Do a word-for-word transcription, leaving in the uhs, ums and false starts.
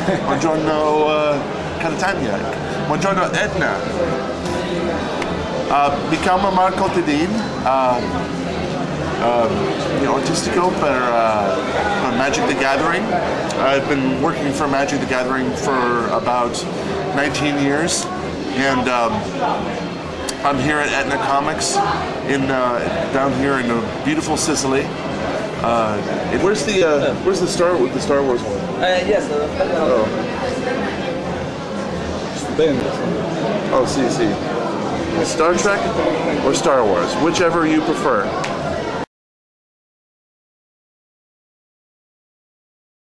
Buongiorno uh, Catania. Buongiorno Etna. Uh, mi chiamo Mark Tedin. Uh, um, you know, artistico per, uh, per Magic the Gathering. I've been working for Magic the Gathering for about nineteen years, and um, I'm here at Etnacomics in uh, down here in uh, beautiful Sicily. Uh, where's the uh, where's the Star the Star Wars one? Uh, yes. Uh, oh. Oh, see, see. Star Trek or Star Wars, whichever you prefer.